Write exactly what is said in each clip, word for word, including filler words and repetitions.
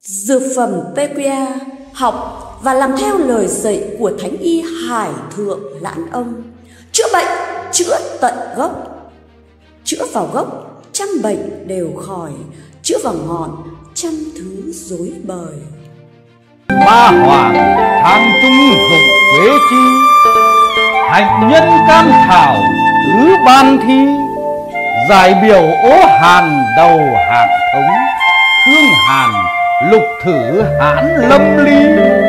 Dược phẩm pê quy a học và làm theo lời dạy của Thánh y Hải Thượng Lãn Ông, chữa bệnh chữa tận gốc. Chữa vào gốc trăm bệnh đều khỏi, chữa vào ngọn trăm thứ rối bời. Ba hoàng thang trung dụng quế chi, hạnh nhân cam thảo tứ ban thi, giải biểu ố hàn đầu hạng thống, thương hàn lục thử hãn lâm ly.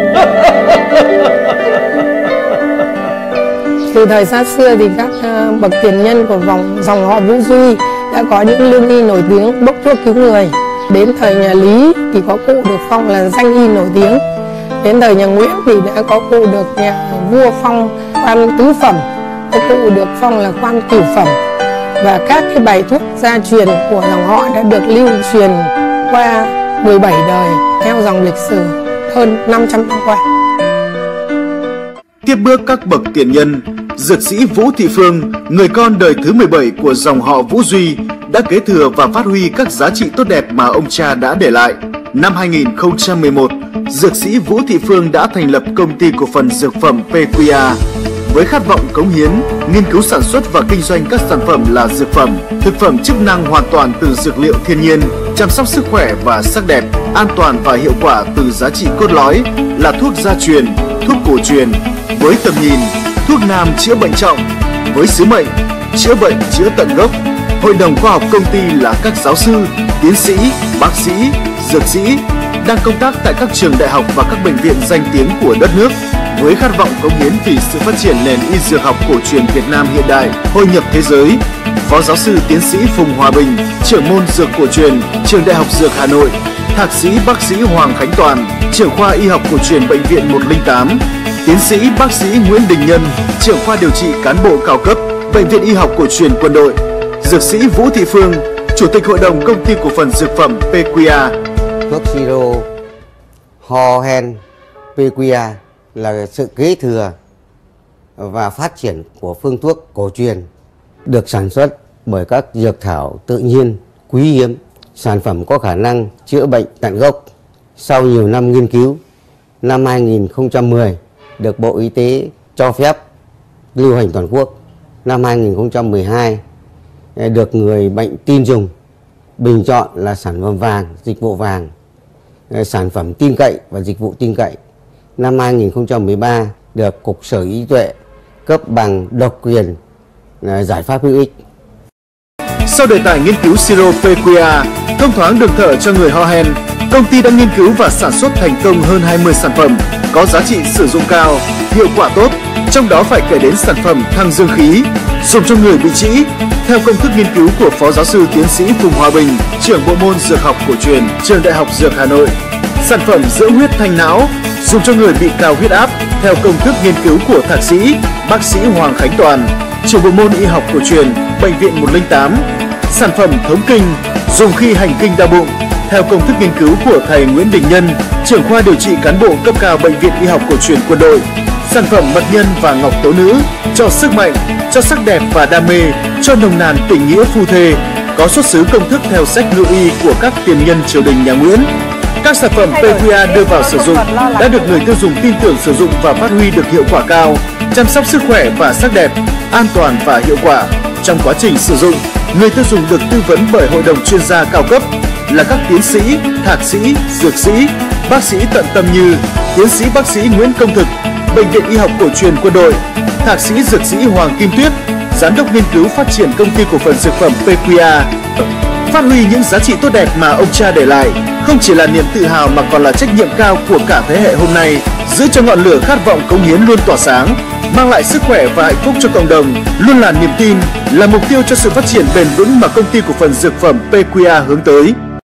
Từ thời xa xưa thì các uh, bậc tiền nhân của vòng dòng họ Vũ Duy đã có những lương y nổi tiếng bốc thuốc cứu người. Đến thời nhà Lý thì có cụ được phong là danh y nổi tiếng. Đến thời nhà Nguyễn thì đã có cụ được nhà vua phong quan tứ phẩm, có cụ được phong là quan cửu phẩm. Và các cái bài thuốc gia truyền của dòng họ đã được lưu truyền qua mười bảy đời theo dòng lịch sử hơn năm trăm năm qua. Tiếp bước các bậc tiền nhân, dược sĩ Vũ Thị Phương, người con đời thứ mười bảy của dòng họ Vũ Duy, đã kế thừa và phát huy các giá trị tốt đẹp mà ông cha đã để lại. Năm hai nghìn không trăm mười một, dược sĩ Vũ Thị Phương đã thành lập công ty cổ phần dược phẩm pê quy a với khát vọng cống hiến, nghiên cứu sản xuất và kinh doanh các sản phẩm là dược phẩm, thực phẩm chức năng hoàn toàn từ dược liệu thiên nhiên, chăm sóc sức khỏe và sắc đẹp, an toàn và hiệu quả từ giá trị cốt lõi là thuốc gia truyền, thuốc cổ truyền, với tầm nhìn thuốc nam chữa bệnh trọng, với sứ mệnh chữa bệnh chữa tận gốc. Hội đồng khoa học công ty là các giáo sư, tiến sĩ, bác sĩ, dược sĩ đang công tác tại các trường đại học và các bệnh viện danh tiếng của đất nước, với khát vọng cống hiến vì sự phát triển nền y dược học cổ truyền Việt Nam hiện đại, hội nhập thế giới. Phó giáo sư tiến sĩ Phùng Hòa Bình, trưởng môn dược cổ truyền, trường Đại học Dược Hà Nội, thạc sĩ bác sĩ Hoàng Khánh Toàn, trưởng khoa y học cổ truyền bệnh viện một không tám, tiến sĩ bác sĩ Nguyễn Đình Nhân, trưởng khoa điều trị cán bộ cao cấp, bệnh viện y học cổ truyền quân đội, dược sĩ Vũ Thị Phương, chủ tịch hội đồng công ty cổ phần dược phẩm pê quy a. Thuốc siro ho hen pê quy a là sự kế thừa và phát triển của phương thuốc cổ truyền, được sản xuất bởi các dược thảo tự nhiên quý hiếm, sản phẩm có khả năng chữa bệnh tận gốc. Sau nhiều năm nghiên cứu, năm hai nghìn không trăm mười được Bộ Y tế cho phép lưu hành toàn quốc. Năm hai nghìn không trăm mười hai được người bệnh tin dùng, bình chọn là sản phẩm vàng, dịch vụ vàng, sản phẩm tin cậy và dịch vụ tin cậy. Năm hai nghìn không trăm mười ba được Cục Sở Y Tuệ cấp bằng độc quyền giải pháp hữu ích. Sau đề tài nghiên cứu siro pê quy a thông thoáng đường thở cho người ho hen, công ty đã nghiên cứu và sản xuất thành công hơn hai mươi sản phẩm có giá trị sử dụng cao, hiệu quả tốt. Trong đó phải kể đến sản phẩm thăng dương khí dùng cho người bị trĩ theo công thức nghiên cứu của Phó giáo sư tiến sĩ Phùng Hòa Bình, trưởng bộ môn dược học cổ truyền, trường Đại học Dược Hà Nội. Sản phẩm dưỡng huyết thanh não dùng cho người bị cao huyết áp theo công thức nghiên cứu của thạc sĩ bác sĩ Hoàng Khánh Toàn, trưởng bộ môn y học cổ truyền, bệnh viện một không tám. Sản phẩm thống kinh dùng khi hành kinh đau bụng theo công thức nghiên cứu của thầy Nguyễn Đình Nhân, trưởng khoa điều trị cán bộ cấp cao bệnh viện y học cổ truyền quân đội. Sản phẩm mật nhân và ngọc tố nữ cho sức mạnh, cho sắc đẹp và đam mê, cho nồng nàn tình nghĩa phu thê, có xuất xứ công thức theo sách ngự y của các tiền nhân triều đình nhà Nguyễn. Các sản phẩm pê quy a đưa vào sử dụng đã được người tiêu dùng tin tưởng sử dụng và phát huy được hiệu quả cao, chăm sóc sức khỏe và sắc đẹp, an toàn và hiệu quả. Trong quá trình sử dụng, người tiêu dùng được tư vấn bởi hội đồng chuyên gia cao cấp là các tiến sĩ, thạc sĩ, dược sĩ, bác sĩ tận tâm như tiến sĩ bác sĩ Nguyễn Công Thực, bệnh viện y học cổ truyền quân đội, thạc sĩ dược sĩ Hoàng Kim Tuyết, giám đốc nghiên cứu phát triển công ty cổ phần dược phẩm pê quy a. Phát huy những giá trị tốt đẹp mà ông cha để lại không chỉ là niềm tự hào mà còn là trách nhiệm cao của cả thế hệ hôm nay, giữ cho ngọn lửa khát vọng cống hiến luôn tỏa sáng, mang lại sức khỏe và hạnh phúc cho cộng đồng, luôn là niềm tin, là mục tiêu cho sự phát triển bền vững mà công ty cổ phần dược phẩm pê quy a hướng tới.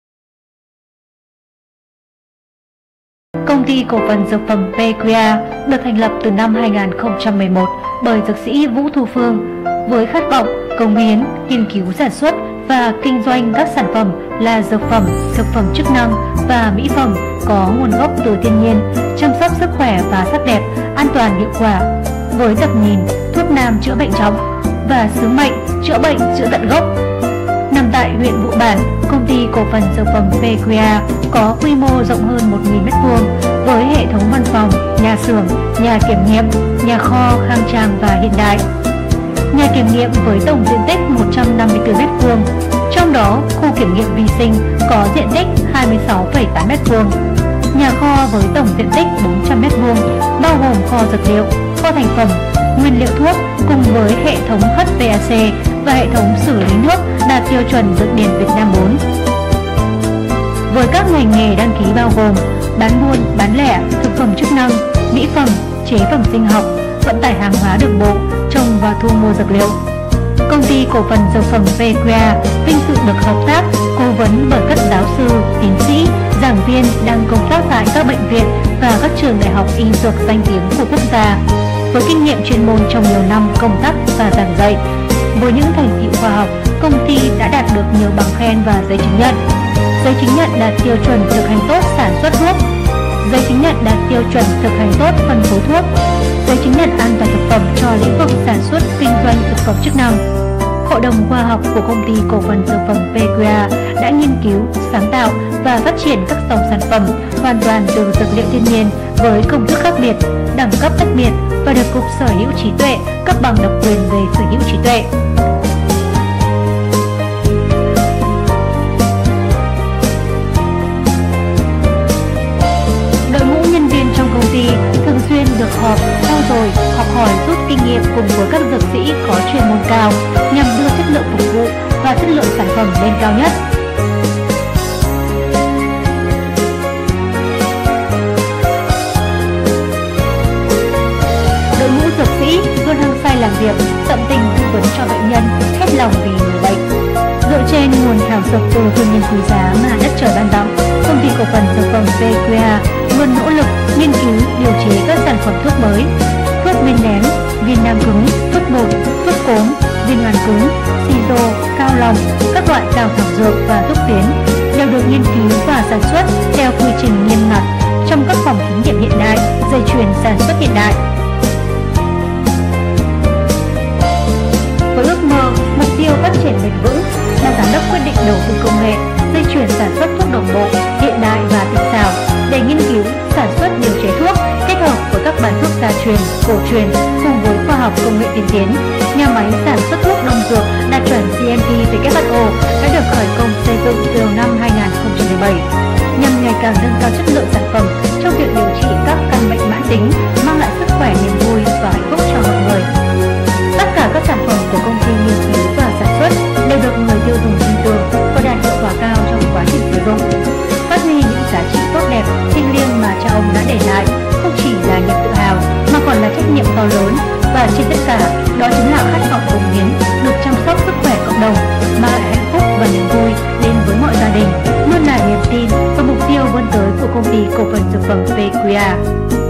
Công ty cổ phần dược phẩm pê quy a được thành lập từ năm hai nghìn không trăm mười một bởi dược sĩ Vũ Thu Phương với khát vọng cống hiến, nghiên cứu sản xuất và kinh doanh các sản phẩm là dược phẩm, thực phẩm chức năng và mỹ phẩm có nguồn gốc từ thiên nhiên, chăm sóc sức khỏe và sắc đẹp, an toàn hiệu quả, với tầm nhìn thuốc nam chữa bệnh trọng và sứ mệnh chữa bệnh chữa tận gốc. Nằm tại huyện Vụ Bản, công ty cổ phần dược phẩm pê quy a có quy mô rộng hơn một nghìn mét vuông với hệ thống văn phòng, nhà xưởng, nhà kiểm nghiệm, nhà kho khang trang và hiện đại. Nhà kiểm nghiệm với tổng diện tích một trăm năm mươi tư mét vuông, trong đó khu kiểm nghiệm vi sinh có diện tích hai mươi sáu phẩy tám mét vuông. Nhà kho với tổng diện tích bốn trăm mét vuông, bao gồm kho dược liệu, kho thành phẩm, nguyên liệu thuốc cùng với hệ thống hát vê a xê và hệ thống xử lý nước đạt tiêu chuẩn Dược điển Việt Nam bốn. Với các ngành nghề đăng ký bao gồm bán buôn, bán lẻ, thực phẩm chức năng, mỹ phẩm, chế phẩm sinh học, vận tải hàng hóa đường bộ, trồng và thu mua dược liệu. Công ty cổ phần dược phẩm pê quy a vinh dự được hợp tác, cố vấn bởi các giáo sư, tiến sĩ, giảng viên đang công tác tại các bệnh viện và các trường đại học y dược danh tiếng của quốc gia. Với kinh nghiệm chuyên môn trong nhiều năm công tác và giảng dạy, với những thành tựu khoa học, công ty đã đạt được nhiều bằng khen và giấy chứng nhận. Giấy chứng nhận đạt tiêu chuẩn thực hành tốt sản xuất thuốc, giấy chứng nhận đạt tiêu chuẩn thực hành tốt phân phối thuốc, giấy chứng nhận an toàn thực phẩm cho lĩnh vực sản xuất kinh doanh thực phẩm chức năng. Hội đồng khoa học của công ty cổ phần dược phẩm pê quy a đã nghiên cứu, sáng tạo và phát triển các dòng sản phẩm hoàn toàn từ dược liệu thiên nhiên với công thức khác biệt, đẳng cấp tách biệt và được Cục Sở hữu trí tuệ cấp bằng độc quyền về sở hữu trí tuệ. Đội ngũ nhân viên trong công ty thường xuyên được họp, trao dồi, học hỏi rút kinh nghiệm cùng với các dược sĩ có chuyên môn cao nhằm đưa chất lượng phục vụ và chất lượng sản phẩm lên cao nhất. Đội ngũ dược sĩ luôn hăng say làm việc, tận tình tư vấn cho bệnh nhân, hết lòng vì người bệnh. Dựa trên nguồn thảo dược từ thiên nhiên quý giá mà đất trời ban tặng, công ty cổ phần dược phẩm pê quy a luôn nỗ lực nghiên cứu, điều chế các sản phẩm thuốc mới, thuốc viên nén, viên nang cứng, thuốc bột, thuốc cốm, viên hoàn cứng, siro, cao lòng, các loại cao thảo dược và thuốc phiến đều được nghiên cứu và sản xuất theo quy trình nghiêm ngặt trong các phòng thí nghiệm hiện đại, dây chuyền sản xuất hiện đại. Với ước mơ, mục tiêu phát triển bền vững, nhà giám đốc quyết định đầu tư công nghệ, dây chuyền sản xuất thuốc đồng bộ, hiện đại và tinh xảo để nghiên cứu, sản xuất điều chế thuốc kết hợp với các bài thuốc gia truyền, cổ truyền cùng với khoa học công nghệ tiên tiến. Nhà máy sản xuất thuốc đông dược đạt chuẩn giê em pê vê kép hát o đã được khởi công xây dựng từ năm hai nghìn không trăm mười bảy nhằm ngày càng nâng cao chất lượng sản phẩm trong việc điều trị các căn bệnh mãn tính, mang lại sức khỏe, niềm vui và hạnh phúc cho mọi người. Tất cả các sản phẩm của công ty nghiên cứu và sản xuất đều được người tiêu dùng tin tưởng và đạt hiệu quả cao trong quá trình sử dụng. Phát huy những giá trị tốt đẹp, thiêng liêng mà cha ông đã để lại không chỉ là niềm tự hào mà còn là trách nhiệm to lớn, và trên tất cả đó chính là khát vọng cống hiến được chăm sóc sức khỏe cộng đồng, mang lại hạnh phúc và niềm vui đến với mọi gia đình, luôn là niềm tin và mục tiêu vươn tới của công ty cổ phần dược phẩm pê quy a.